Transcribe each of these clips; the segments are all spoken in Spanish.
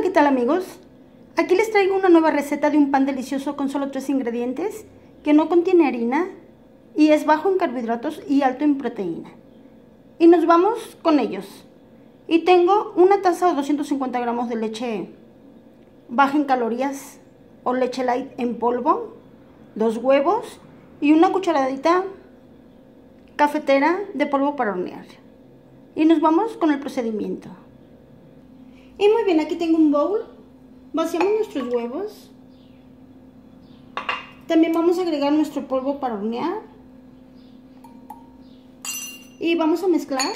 ¿qué tal amigos? Aquí les traigo una nueva receta de un pan delicioso con solo 3 ingredientes que no contiene harina y es bajo en carbohidratos y alto en proteína. Y nos vamos con ellos. Y tengo una taza o 250 gramos de leche baja en calorías o leche light en polvo, 2 huevos y una cucharadita cafetera de polvo para hornear. Y nos vamos con el procedimiento. Y muy bien, aquí tengo un bowl. Vaciamos nuestros huevos. También vamos a agregar nuestro polvo para hornear. Y vamos a mezclar.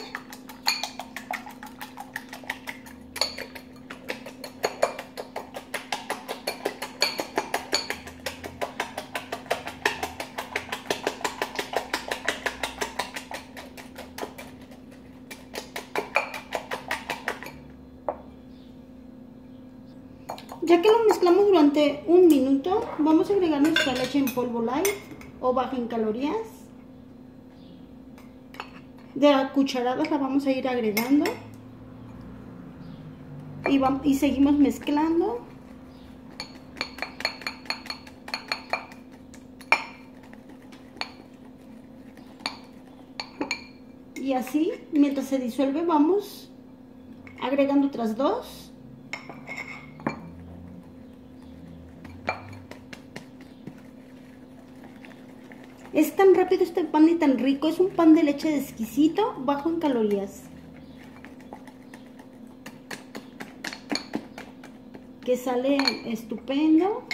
Ya que lo mezclamos durante 1 minuto, vamos a agregar nuestra leche en polvo light o baja en calorías. De a cucharadas la vamos a ir agregando y seguimos mezclando. Y así, mientras se disuelve, vamos agregando otras 2. Es tan rápido este pan y tan rico, es un pan de leche exquisito, bajo en calorías. Que sale estupendo.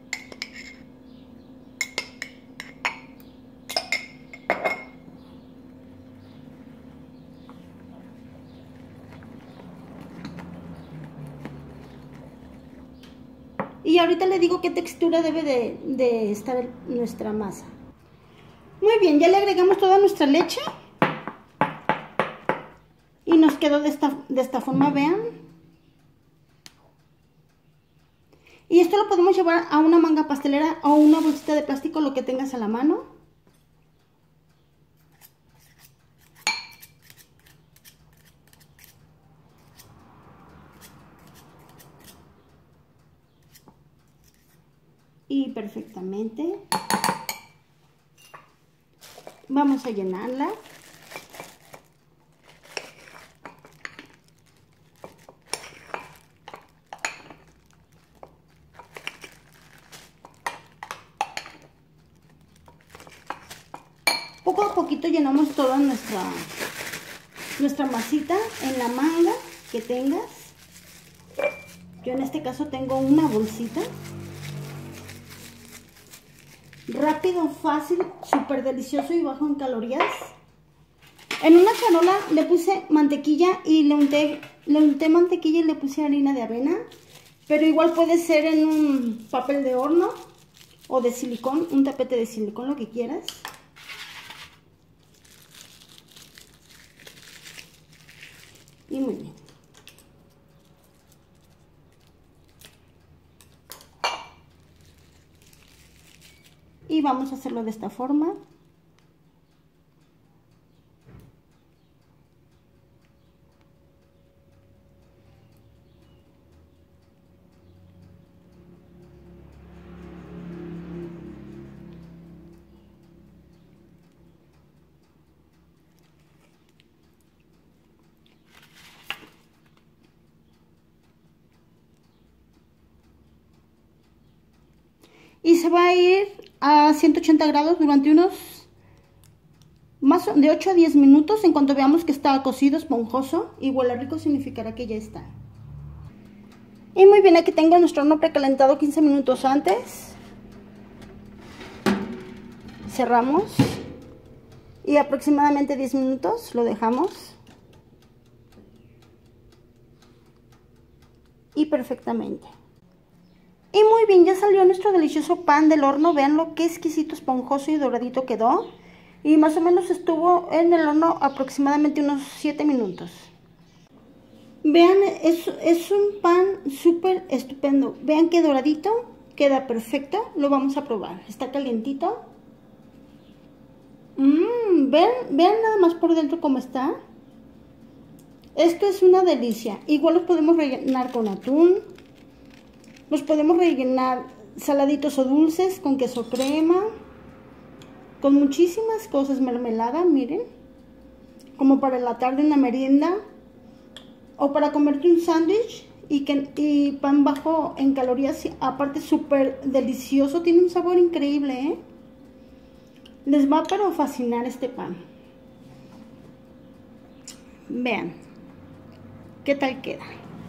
Y ahorita le digo qué textura debe de estar nuestra masa. Muy bien, ya le agregamos toda nuestra leche y nos quedó de esta forma, vean. Y esto lo podemos llevar a una manga pastelera o una bolsita de plástico, lo que tengas a la mano. Y perfectamente. Vamos a llenarla. Poco a poquito llenamos toda nuestra masita en la manga que tengas. Yo en este caso tengo una bolsita. Rápido, fácil, súper delicioso y bajo en calorías. En una charola le puse mantequilla y le unté mantequilla y le puse harina de avena. Pero igual puede ser en un papel de horno o de silicón, un tapete de silicón, lo que quieras. Y muy bien. Y vamos a hacerlo de esta forma. Y se va a ir a 180 grados durante unos de 8 a 10 minutos. En cuanto veamos que está cocido, esponjoso y huele rico, significará que ya está. Y muy bien, aquí tengo nuestro horno precalentado 15 minutos antes. Cerramos y aproximadamente 10 minutos lo dejamos. Y perfectamente. Y muy bien, ya salió nuestro delicioso pan del horno. Vean lo que exquisito, esponjoso y doradito quedó. Y más o menos estuvo en el horno aproximadamente unos 7 minutos. Vean, es un pan súper estupendo. Vean qué doradito, queda perfecto. Lo vamos a probar. Está calientito. Vean nada más por dentro cómo está. Esto es una delicia. Igual los podemos rellenar con atún, Los podemos rellenar saladitos o dulces con queso crema, con muchísimas cosas, mermelada, miren, como para la tarde una merienda, o para comerte un sándwich y pan bajo en calorías, aparte súper delicioso, tiene un sabor increíble, ¿eh? Les va pero fascinar este pan. Vean qué tal queda.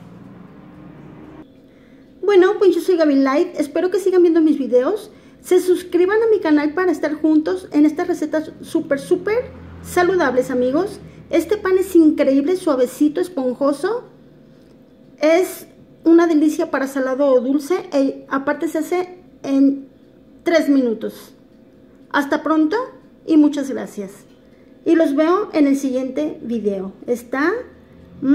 Bueno, pues yo soy Gaby Light, espero que sigan viendo mis videos, se suscriban a mi canal para estar juntos en estas recetas súper saludables, amigos. Este pan es increíble, suavecito, esponjoso, es una delicia para salado o dulce, y aparte se hace en 3 minutos. Hasta pronto y muchas gracias. Y los veo en el siguiente video. Está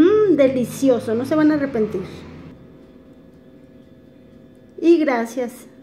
delicioso, no se van a arrepentir. Y gracias.